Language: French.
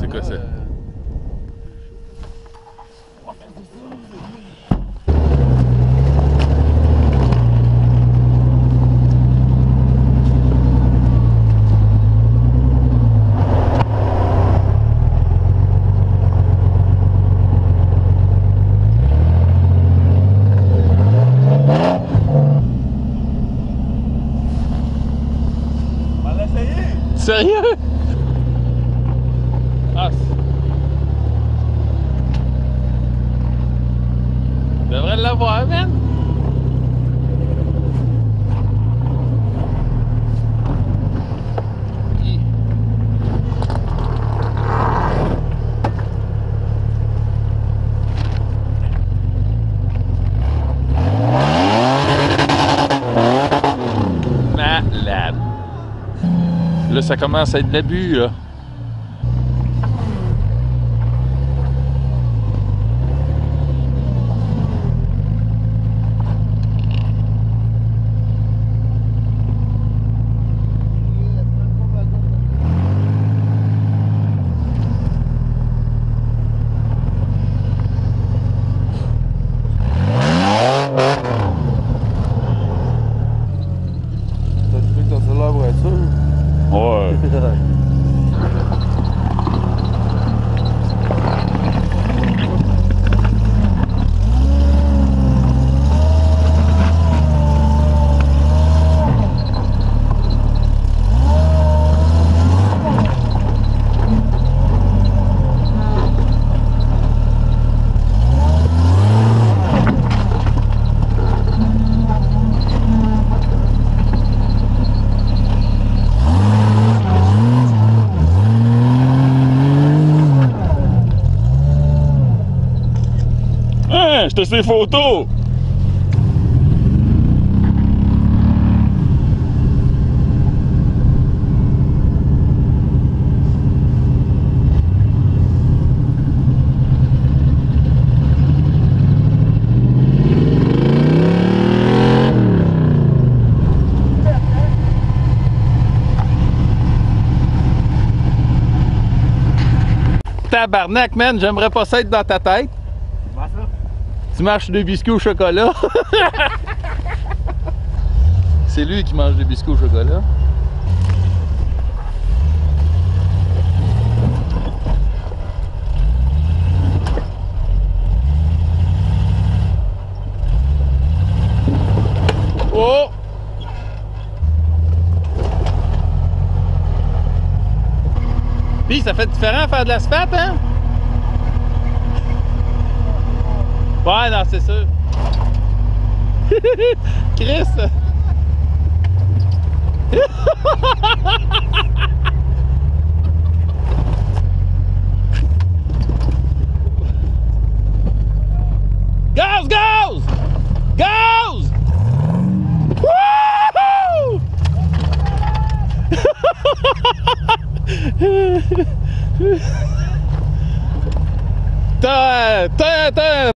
C'est quoi ça? Sérieux? Ah, je devrais l'avoir, man! Malade! Là, ça commence à être de l'abus, là. T'as trouvé ton cellulaire la voiture? Ouais. Hein, je te sais photos! Tabarnak, man, j'aimerais pas ça être dans ta tête. Comment ça? Tu marches des biscuits au chocolat. C'est lui qui mange des biscuits au chocolat. Oh! Puis ça fait différent faire de l'asphalte, hein? Ouais, non, c'est sûr. Chris! Gaz, gaz! Gaz! Wouhou! T'as